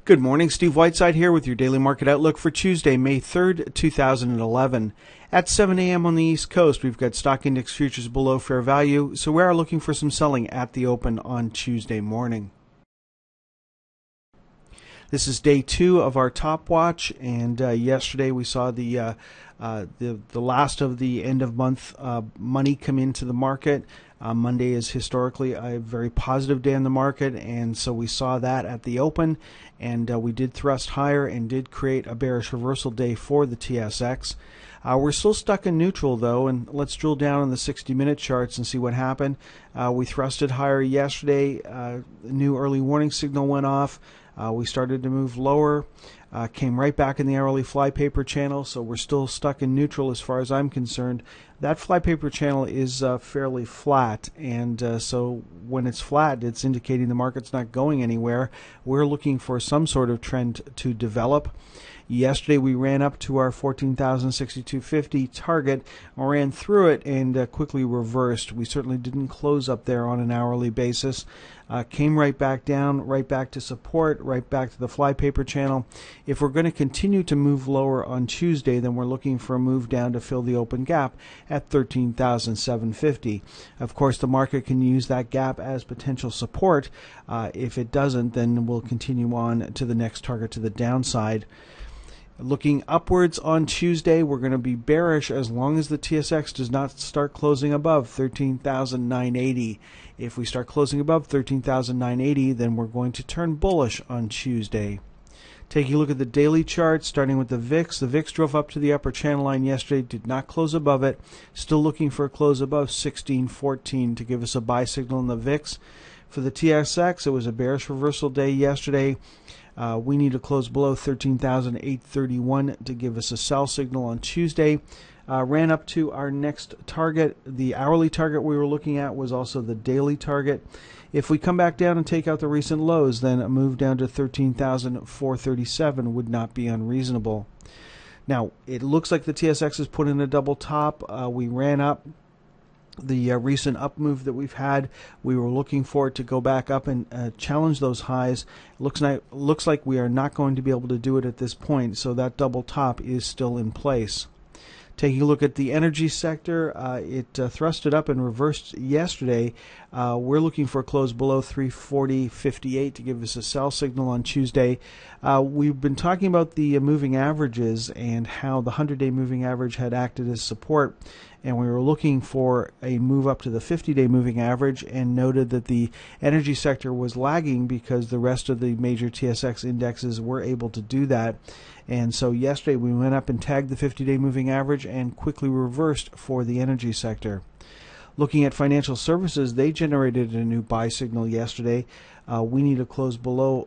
Good morning, Steve Whiteside here with your daily market outlook for Tuesday, May 3rd, 2011. At 7 a.m. on the East Coast, we've got stock index futures below fair value, so we are looking for some selling at the open on Tuesday morning. This is day 2 of our top watch, and yesterday we saw the last of the end of month money come into the market. Monday is historically a very positive day in the market, and so we saw that at the open, and we did thrust higher and did create a bearish reversal day for the TSX. We're still stuck in neutral though, and let's drill down on the 60-minute charts and see what happened. We thrusted higher yesterday. New early warning signal went off. We started to move lower, came right back in the hourly flypaper channel, so we're still stuck in neutral as far as I'm concerned. That flypaper channel is fairly flat, and so when it's flat, it's indicating the market's not going anywhere. We're looking for some sort of trend to develop. Yesterday we ran up to our 14,062.50 target, ran through it, and quickly reversed. We certainly didn't close up there on an hourly basis. Came right back down, right back to support, right back to the flypaper channel. If we're going to continue to move lower on Tuesday, then we're looking for a move down to fill the open gap at 13,750. Of course, the market can use that gap as potential support. If it doesn't, then we'll continue on to the next target to the downside. Looking upwards on Tuesday, we're going to be bearish as long as the TSX does not start closing above 13,980. If we start closing above 13,980, then we're going to turn bullish on Tuesday. Taking a look at the daily chart, starting with the VIX. The VIX drove up to the upper channel line yesterday, did not close above it. Still looking for a close above 1614 to give us a buy signal in the VIX. For the TSX, it was a bearish reversal day yesterday. We need to close below 13,831 to give us a sell signal on Tuesday. Ran up to our next target. The hourly target we were looking at was also the daily target. If we come back down and take out the recent lows, then a move down to 13,437 would not be unreasonable. Now, it looks like the TSX has put in a double top. We ran up. The recent up move that we've had, we were looking for it to go back up and challenge those highs. Looks like we are not going to be able to do it at this point, so that double top is still in place. Taking a look at the energy sector, it thrusted up and reversed yesterday. We're looking for a close below 340.58 to give us a sell signal on Tuesday. We've been talking about the moving averages and how the 100-day moving average had acted as support, and we were looking for a move up to the 50-day moving average, and noted that the energy sector was lagging because the rest of the major TSX indexes were able to do that. And so yesterday we went up and tagged the 50-day moving average and quickly reversed for the energy sector. Looking at financial services, they generated a new buy signal yesterday. We need to close below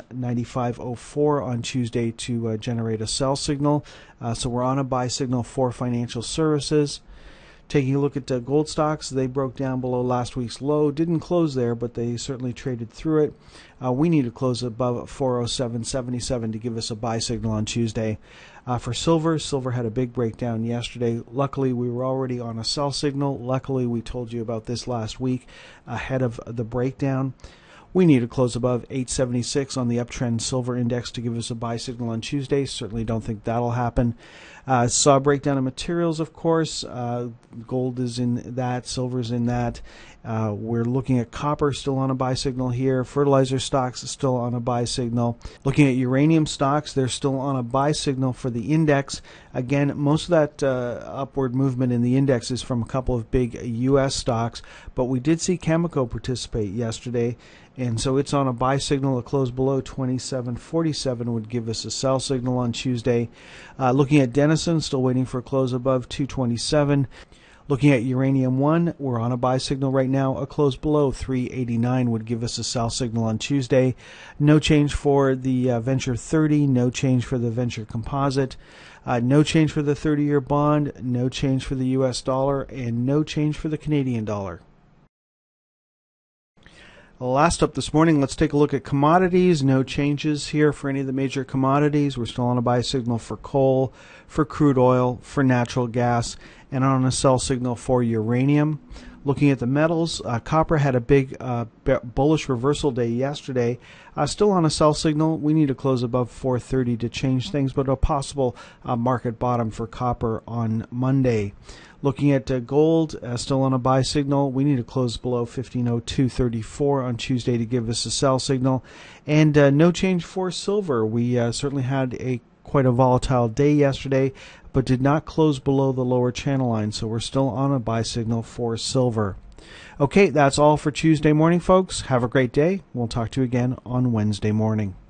195.04 on Tuesday to generate a sell signal. So we're on a buy signal for financial services. Taking a look at gold stocks, they broke down below last week's low. Didn't close there, but they certainly traded through it. We need to close above 407.77 to give us a buy signal on Tuesday. For silver had a big breakdown yesterday. Luckily, we were already on a sell signal. Luckily, we told you about this last week ahead of the breakdown. We need to close above 876 on the uptrend silver index to give us a buy signal on Tuesday. Certainly don't think that'll happen. Saw a breakdown of materials, of course. Gold is in that, silver's in that. We're looking at copper, still on a buy signal here. Fertilizer stocks still on a buy signal. Looking at uranium stocks, they're still on a buy signal for the index. Again, most of that upward movement in the index is from a couple of big U.S. stocks, but we did see Cameco participate yesterday, and so it's on a buy signal. A close below 27.47 would give us a sell signal on Tuesday. Looking at Denison, still waiting for a close above 227. Looking at Uranium One, we're on a buy signal right now. A close below 389 would give us a sell signal on Tuesday. No change for the Venture 30, no change for the Venture Composite, no change for the 30-year bond, no change for the U.S. dollar, and no change for the Canadian dollar. Last up this morning, let's take a look at commodities. No changes here for any of the major commodities. We're still on a buy signal for coal, for crude oil, for natural gas, and on a sell signal for uranium. Looking at the metals, copper had a big bullish reversal day yesterday. Still on a sell signal. We need to close above 430 to change things, but a possible market bottom for copper on Monday. Looking at gold, still on a buy signal. We need to close below 1502.34 on Tuesday to give us a sell signal. And no change for silver. We certainly had quite a volatile day yesterday, but did not close below the lower channel line, so we're still on a buy signal for silver. Okay, that's all for Tuesday morning, folks. Have a great day. We'll talk to you again on Wednesday morning.